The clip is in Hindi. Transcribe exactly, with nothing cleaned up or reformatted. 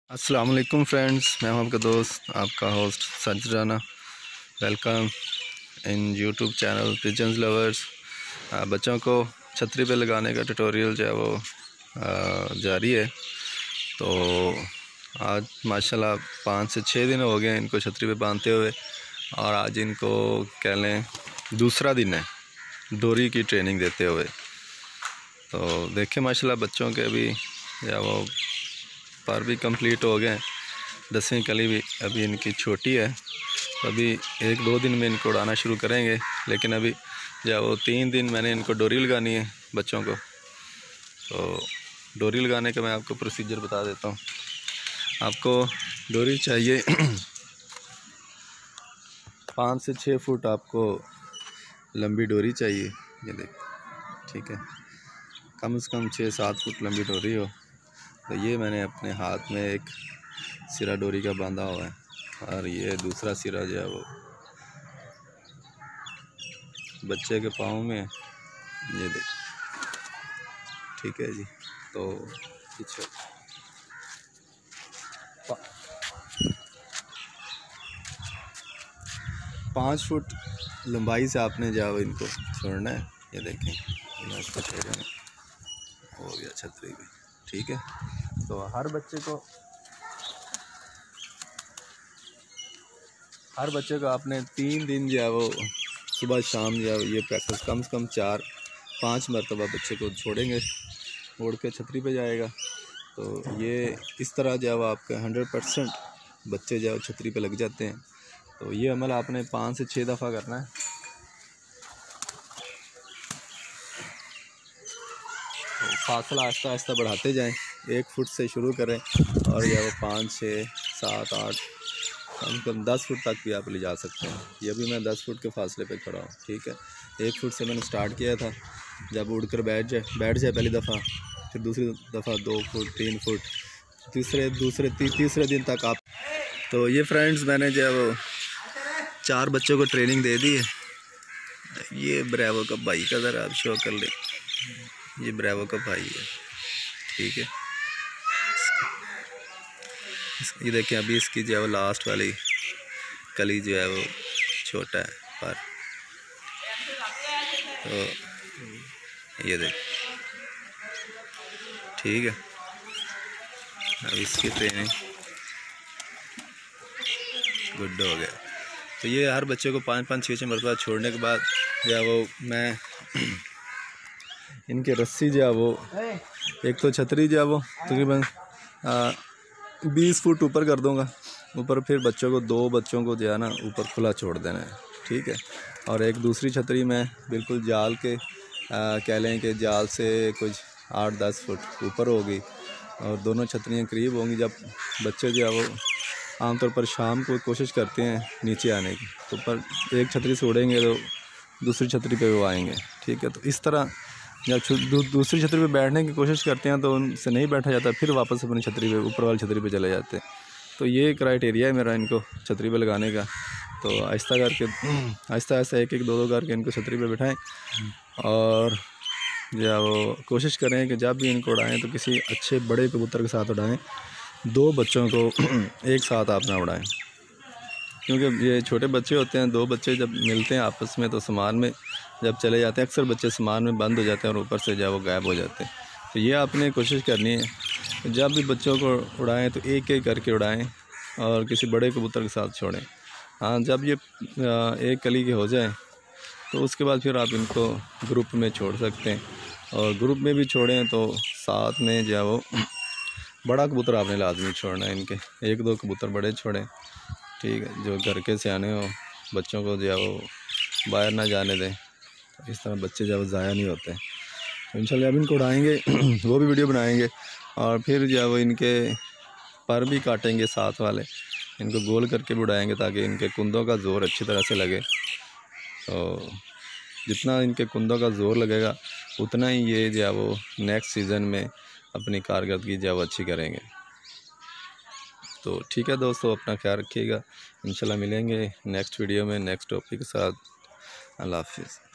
अस्सलाम वालेकुम फ्रेंड्स, मैं हूं आपका दोस्त आपका host Sajid Rana. Welcome in YouTube channel pigeons lovers. बच्चों को छतरी पे लगाने का ट्यूटोरियल जो है वो आ, जारी है। तो आज माशाल्लाह पाँच से छः दिन हो गए इनको छतरी पे बांधते हुए, और आज इनको कह लें दूसरा दिन है डोरी की ट्रेनिंग देते हुए। तो देखें माशाल्लाह बच्चों के अभी या वो पर भी कंप्लीट हो गए। दसवीं कली भी अभी इनकी छोटी है, तो अभी एक दो दिन में इनको उड़ाना शुरू करेंगे। लेकिन अभी जब वो तीन दिन मैंने इनको डोरी लगानी है बच्चों को। तो डोरी लगाने का मैं आपको प्रोसीजर बता देता हूँ। आपको डोरी चाहिए पाँच से छः फुट आपको लंबी डोरी चाहिए। ये देख, ठीक है, कम से कम छः सात फुट लंबी डोरी हो। तो ये मैंने अपने हाथ में एक सिरा डोरी का बांधा हुआ है, और ये दूसरा सिरा जो है वो बच्चे के पाँव में, ये देख, ठीक है जी। तो पीछे पा, पाँच फुट लंबाई से आपने जो है इनको छोड़ना है। ये देखें, मैं इसको छोड़ना हो गया छतरी भी, ठीक है। तो हर बच्चे को हर बच्चे को आपने तीन दिन जो है वो सुबह शाम जो है ये प्रैक्टिस कम से कम चार पाँच मरतबा बच्चे को छोड़ेंगे, उड़ के छतरी पे जाएगा। तो ये इस तरह जो है वो आपके हंड्रेड परसेंट बच्चे जो है छतरी पे लग जाते हैं। तो ये अमल आपने पाँच से छः दफ़ा करना है। तो फासला आहिस्ता आहिस्ता बढ़ाते जाएं, एक फुट से शुरू करें और या वो पाँच छः सात आठ कम से कम दस फुट तक भी आप ले जा सकते हैं। ये भी मैं दस फुट के फासले पे खड़ा हूँ, ठीक है। एक फुट से मैंने स्टार्ट किया था। जब उड़कर बैठ जाए बैठ जाए पहली दफ़ा, फिर दूसरी दफ़ा दो फुट तीन फुट, तीसरे दूसरे ती, तीसरे दिन तक आप। तो ये फ्रेंड्स मैंने जो है वो चार बच्चों को ट्रेनिंग दे दी है। ये ब्रेवो का भाई का ज़रा आप शो कर ले, ये ब्रेवो का भाई है, ठीक है। ये देखिए अभी इसकी जो है वो लास्ट वाली कली जो है वो छोटा है पर। तो ये देख, ठीक है। अब इसकी ट्रेनिंग गुड हो गया। तो ये हर बच्चे को पाँच पाँच छः छः मरतबा छोड़ने के बाद जो है वो मैं इनके रस्सी जो है वो एक तो छतरी जो है वो तकरीबन बीस फुट ऊपर कर दूंगा ऊपर, फिर बच्चों को दो बच्चों को जो है ना ऊपर खुला छोड़ देना है, ठीक है। और एक दूसरी छतरी में बिल्कुल जाल के आ, कह लें कि जाल से कुछ आठ दस फुट ऊपर होगी, और दोनों छतरियाँ करीब होंगी। जब बच्चे जो है वो आमतौर पर शाम को कोशिश करते हैं नीचे आने की, तो पर एक छतरी से उड़ेंगे तो दूसरी छतरी पे वो आएंगे, ठीक है। तो इस तरह जब दू, दूसरी छतरी पे बैठने की कोशिश करते हैं तो उनसे नहीं बैठा जाता, फिर वापस अपनी छतरी पे ऊपर वाली छतरी पे चले जाते हैं। तो ये क्राइटेरिया है मेरा इनको छतरी पे लगाने का। तो आहिस्ता करके आहिस्ता आहिस्ता एक एक दो दो करके इनको छतरी पे बिठाएं, और या वो कोशिश करें कि जब भी इनको उड़ाएं तो किसी अच्छे बड़े कबूतर के साथ उड़ाएं। दो बच्चों को एक साथ आप ना उड़ाएं, क्योंकि ये छोटे बच्चे होते हैं। दो बच्चे जब मिलते हैं आपस में तो समान में जब चले जाते हैं, अक्सर बच्चे समान में बंद हो जाते हैं और ऊपर से जब वो गायब हो जाते हैं। तो ये आपने कोशिश करनी है जब भी बच्चों को उड़ाएं तो एक एक करके उड़ाएं और किसी बड़े कबूतर के साथ छोड़ें। हाँ, जब ये एक कली के हो जाए तो उसके बाद फिर आप इनको ग्रुप में छोड़ सकते हैं, और ग्रुप में भी छोड़ें तो साथ में जो वो बड़ा कबूतर आपने लाजमी छोड़ना है। इनके एक दो कबूतर बड़े छोड़ें, ठीक है, जो घर के सियाने हो, बच्चों को जो है वो बाहर ना जाने दें। इस तरह बच्चे जो है वो ज़ाया नहीं होते। तो इंशाल्लाह अब इनको उड़ाएंगे वो भी वीडियो बनाएंगे, और फिर जो है वो इनके पर भी काटेंगे साथ वाले, इनको गोल करके भी उड़ाएंगे ताकि इनके कुंदों का ज़ोर अच्छी तरह से लगे। तो जितना इनके कुंदों का ज़ोर लगेगा उतना ही ये जो है वो नेक्स्ट सीज़न में अपनी कारकर्दगी जो है वो अच्छी करेंगे। तो ठीक है दोस्तों, अपना ख्याल रखिएगा। इंशाल्लाह मिलेंगे नेक्स्ट वीडियो में नेक्स्ट टॉपिक के साथ। अल्लाह हाफिज़।